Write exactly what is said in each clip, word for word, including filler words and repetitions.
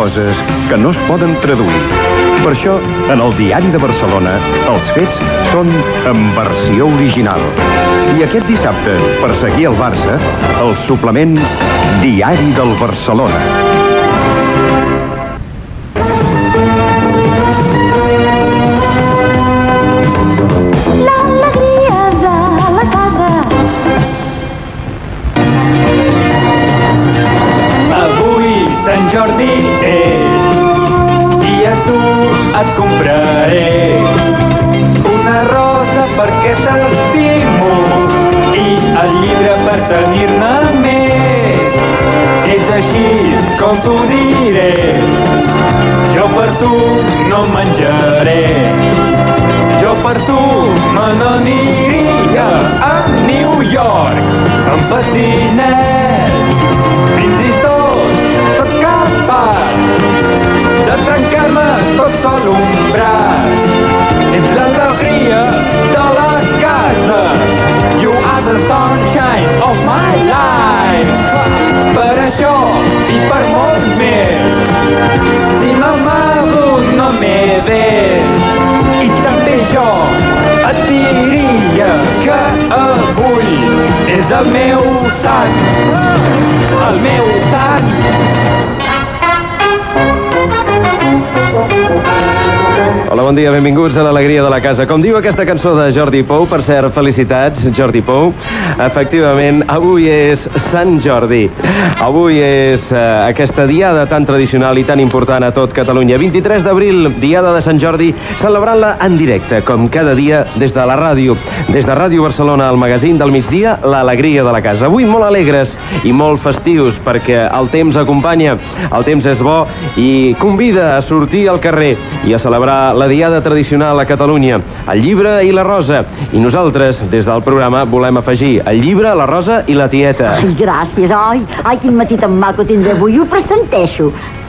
coses que no es poden traduir. Per això, en el Diari de Barcelona, els fets són en versió original. I aquest dissabte, per seguir el Barça, el suplement Diari del Barcelona. Et compraré una rosa perquè t'estimo i el llibre per tenir-ne més. És així com t'ho diré, jo per tu no menjaré, jo per tu me n'aniria a New York en patinet. Fins i tot sóc capaç de trencar-me tot sol un braç. Ets l'alegria de la casa. You are the sunshine of my life. Per això i per molt més, si m'amago no m'he vist. I també jo et diria que avui és el meu sant, el meu sant. Hola, bon dia, benvinguts a l'Alegria de la Casa. Com diu aquesta cançó de Jordi Pou, per cert, felicitats, Jordi Pou. Efectivament, avui és Sant Jordi. Avui és eh, aquesta diada tan tradicional i tan important a tot Catalunya. vint-i-tres d'abril, diada de Sant Jordi, celebrant-la en directe, com cada dia, des de la ràdio. Des de Ràdio Barcelona, al magazín del migdia, l'Alegria de la Casa. Avui molt alegres i molt festius, perquè el temps acompanya, el temps és bo i convida a sortir al carrer i a celebrar la diada tradicional a Catalunya, el llibre i la rosa. I nosaltres, des del programa, volem afegir el llibre, la rosa i la tieta. Ai, gràcies, ai, ai, quin matí tan maco tindré avui, ho presenteixo.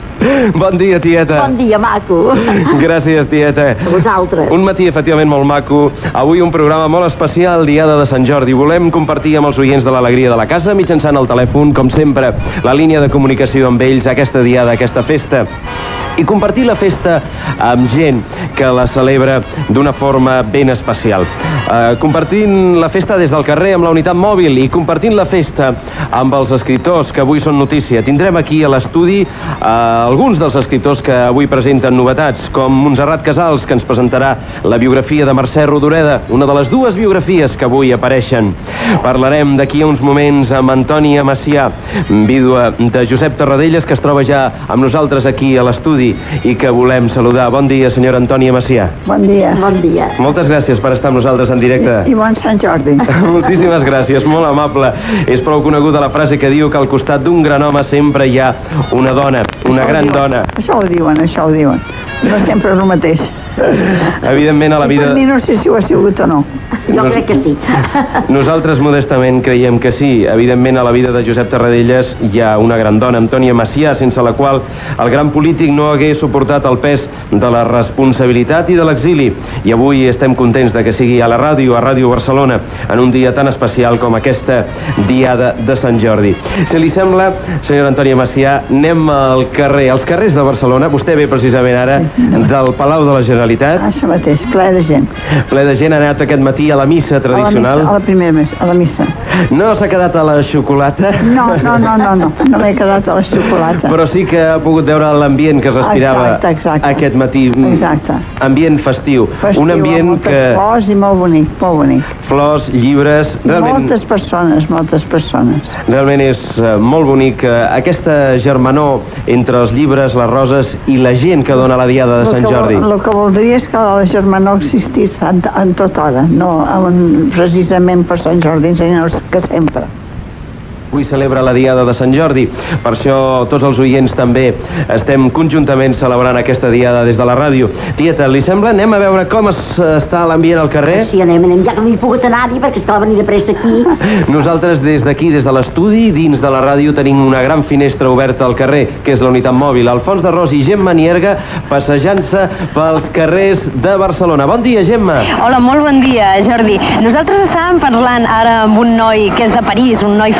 Bon dia, tieta. Bon dia, maco. Gràcies, tieta. A vosaltres. Un matí, efectivament, molt maco. Avui un programa molt especial, Diada de Sant Jordi. Volem compartir amb els oients de l'Alegria de la Casa, mitjançant el telèfon, com sempre, la línia de comunicació amb ells, aquesta diada, aquesta festa. I compartir la festa amb gent que la celebra d'una forma ben especial. Uh, compartint la festa des del carrer amb la unitat mòbil i compartint la festa amb els escriptors que avui són notícia. Tindrem aquí a l'estudi uh, alguns dels escriptors que avui presenten novetats, com Montserrat Casals, que ens presentarà la biografia de Mercè Rodoreda, una de les dues biografies que avui apareixen. Parlarem d'aquí a uns moments amb Antònia Macià, vídua de Josep Tarradellas, que es troba ja amb nosaltres aquí a l'estudi i que volem saludar. Bon dia, senyora Antònia Macià. Bon dia. Bon dia. Moltes gràcies per estar amb nosaltres en directe. I, i bon Sant Jordi. Moltíssimes gràcies, molt amable. És prou coneguda la frase que diu que al costat d'un gran home sempre hi ha una dona, una Això gran diuen, dona. Això ho diuen, això ho diuen. No sempre és el mateix. Evidentment, a la vida... I per mi no sé si ho ha sigut o no. Jo Nos... crec que sí. Nosaltres modestament creiem que sí. Evidentment, a la vida de Josep Tarradellas hi ha una gran dona, Antònia Macià, sense la qual el gran polític no hagués suportat el pes de la responsabilitat i de l'exili. I avui estem contents de que sigui a la ràdio, a Ràdio Barcelona, en un dia tan especial com aquesta Diada de Sant Jordi. Si li sembla, senyora Antònia Macià, anem al carrer, als carrers de Barcelona. Vostè ve precisament ara del Palau de la Generalitat. Ah, això mateix, ple de gent. Ple de gent, ha anat aquest matí a la missa tradicional. A la, missa, a la primera missa, a la missa. No s'ha quedat a la xocolata? No, no, no, no, no, no m'he quedat a la xocolata. Però sí que ha pogut veure l'ambient que es respirava exacte, exacte. aquest matí. Exacte. Ambient festiu. Festiu, un ambient amb moltes que... flors i molt bonic, molt bonic. Flors, llibres... Realment... Moltes persones, moltes persones. Realment és uh, molt bonic uh, aquesta germanor entre els llibres, les roses i la gent que dona la Diada de Sant Jordi. El que voldria és que la germanor existís en, en tota hora, no en, precisament per Sant Jordi, sinó que sempre. Avui celebra la Diada de Sant Jordi. Per això tots els oients també estem conjuntament celebrant aquesta Diada des de la ràdio. Tieta, li sembla? Anem a veure com es, està l'ambient al carrer? Sí, anem, anem, ja que no hi he pogut anar-hi perquè es cal venir de pressa aquí. Nosaltres des d'aquí, des de l'estudi, dins de la ràdio, tenim una gran finestra oberta al carrer, que és la unitat mòbil. Alfons de Ros i Gemma Nierga passejant-se pels carrers de Barcelona. Bon dia, Gemma. Hola, molt bon dia, Jordi. Nosaltres estàvem parlant ara amb un noi que és de París, un noi francès,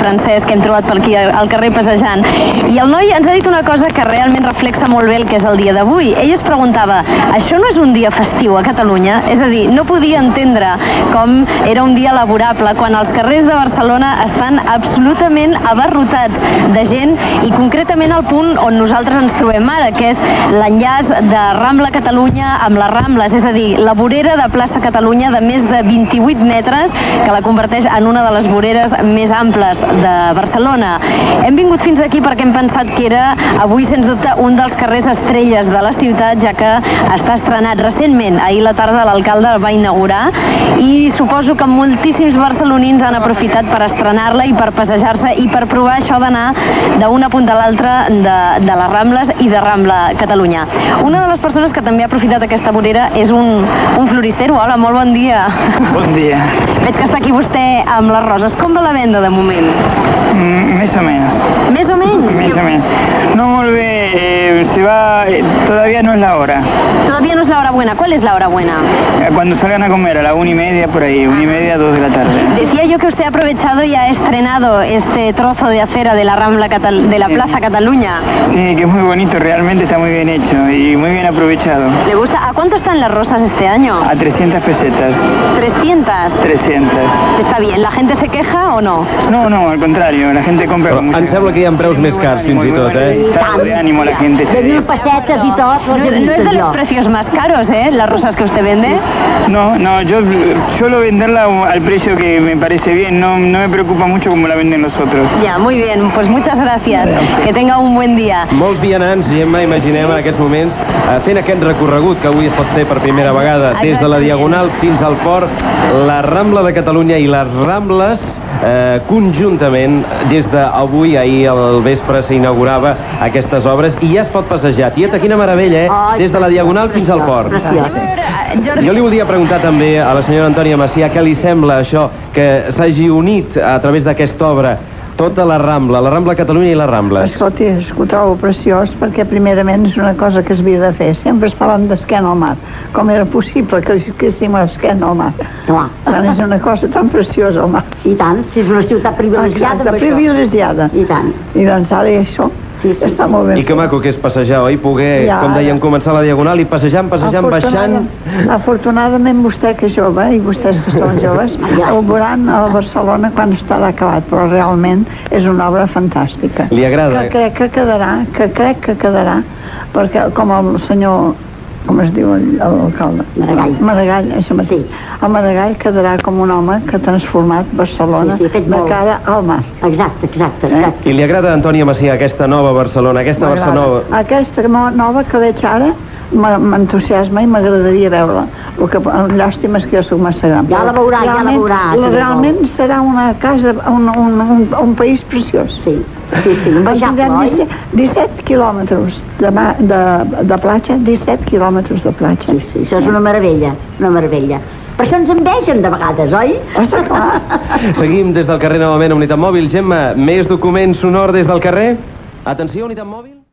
que hem trobat per aquí al carrer passejant. I el noi ens ha dit una cosa que realment reflexa molt bé el que és el dia d'avui. Ell es preguntava, això no és un dia festiu a Catalunya? És a dir, no podia entendre com era un dia laborable quan els carrers de Barcelona estan absolutament abarrotats de gent i concretament al punt on nosaltres ens trobem ara, que és l'enllaç de Rambla Catalunya amb les Rambles, és a dir, la vorera de plaça Catalunya de més de vint-i-vuit metres que la converteix en una de les voreres més amples de Barcelona. Hem vingut fins aquí perquè hem pensat que era avui, sens dubte, un dels carrers estrelles de la ciutat, ja que està estrenat recentment. Ahir a la tarda l'alcalde el va inaugurar i suposo que moltíssims barcelonins han aprofitat per estrenar-la i per passejar-se i per provar això d'anar d'una punta a l'altra de, de les Rambles i de Rambla Catalunya. Una de les persones que també ha aprofitat aquesta vorera és un, un floristero. Hola, molt bon dia. Bon dia. Veig que està aquí vostè amb les roses. Com va la venda de moment? Mm, més o menys. Més o menys? Més o menys. No, molt bé. Eh, se va... Eh, todavía no es la hora. Todavía no es la hora buena. ¿Cuál es la hora buena? Eh, cuando salgan a comer, a la una y media, por ahí. Una y media, dos de la tarde. Decía yo que usted ha aprovechado y ha estrenado este trozo de acera de la Rambla Catal de la Plaza Cataluña. Sí, que es muy bonito. Realmente está muy bien hecho y muy bien aprovechado. ¿Le gusta? ¿A cuánto están las rosas este año? A trescientas pesetas. ¿trescientas? trescientas. Está bien. ¿La gente se queja o no? No, no, al contrario. La gente compra Però con mucha em sembla que hi ha preus més cars, fins i tot, eh? Estado de ánimo la gente. De mil pessetes i tot, No, les he no es vist de jo. los precios más caros, ¿eh? Las rosas que usted vende. No, no, yo suelo venderla al precio que me parece bien. No, no me preocupa mucho como la venden los otros. Ya, muy bien. Pues muchas gracias. Que tenga un buen día. Molts vianants, Gemma, imaginem en aquests moments, eh, fent aquest recorregut que avui es pot fer per primera vegada des de la Diagonal fins al port, la Rambla de Catalunya i les Rambles eh, conjuntament des d'avui, ahir al vespre s'inaugurava aquestes obres i ja es pot passejar. Tieta, quina meravella, eh? Ai, Des de la Diagonal fins al port. Preciós. Jordi, Jo li volia preguntar també a la senyora Antònia Macià què li sembla això, que s'hagi unit a través d'aquesta obra tota la Rambla, la Rambla Catalunya i les Rambles. Escolti, és que ho trobo preciós perquè primerament és una cosa que es havia de fer. Sempre estàvem d'esquena al mar. Com era possible que estiguéssim d'esquena al mar? Clar. Tant és una cosa tan preciosa al mar. I tant, si és una ciutat privilegiada Exacte, amb això. privilegiada. I tant. I doncs ara i això Sí, sí, està sí. molt ben I que maco que és passejar, oi? Poder, Ja, com dèiem, ara. començar la Diagonal i passejant, passejant, baixant... Afortunadament vostè que és jove i vostès que són joves Ja, ho sí. veuran a Barcelona quan estarà acabat, però realment és una obra fantàstica. Li agrada? Que crec que quedarà, que crec que quedarà, perquè com el senyor, com es diu el- l'alcalde? Maragall. Maragall, això mateix. Sí. El Maragall quedarà com un home que ha transformat Barcelona Sí, sí, ha fet de molt. cara al mar. Exacte, exacte, exacte. I li agrada a Antònia Macià aquesta nova Barcelona, aquesta M'agrada. Barcelona... Aquesta mo- nova que veig ara m- m'entusiasma i m'agradaria veure-la. El que llàstima és que jo soc massa gran. Ja la veurà, ja la Realment- veurà, si no Realment serà una casa, un, un, un, un país preciós. Sí, sí, sí, invejable, Tindrem oi? disset, disset quilòmetres de, ma- de, de platja, disset quilòmetres de platja. Sí, sí, això és una meravella, una meravella. Per això ens envegen de vegades, oi? Està clar. Seguim des del carrer novament a Unitat Mòbil. Gemma, més documents sonor des del carrer? Atenció, Unitat Mòbil.